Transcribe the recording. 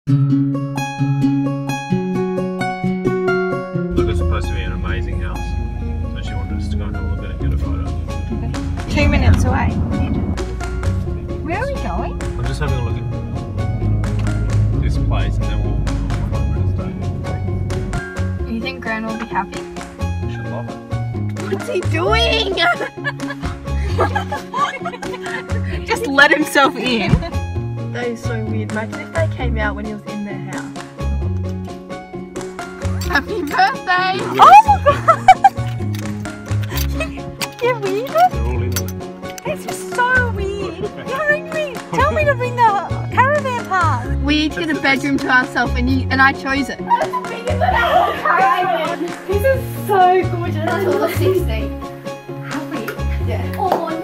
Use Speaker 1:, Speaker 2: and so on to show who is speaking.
Speaker 1: Look, it's supposed to be an amazing house. So she wanted us to go and have a look at it and get a photo.
Speaker 2: Okay. 2 minutes away. Where are we going?
Speaker 1: I'm just having a look at this place and then we'll
Speaker 2: Do you think Gran will be happy?
Speaker 1: we should love it.
Speaker 2: What's he doing? Just let himself in.
Speaker 3: That is so weird. Imagine if they came out when he was in their house.
Speaker 2: Happy birthday! Oh my god! You're weird?
Speaker 1: They're all in on it.
Speaker 2: This is so weird. You're angry. Tell me to bring the caravan park.
Speaker 3: We each get a bedroom to ourselves and I chose it.
Speaker 4: That's bigger than our caravan. This is so gorgeous. That's all 16. Have we? Yeah. Oh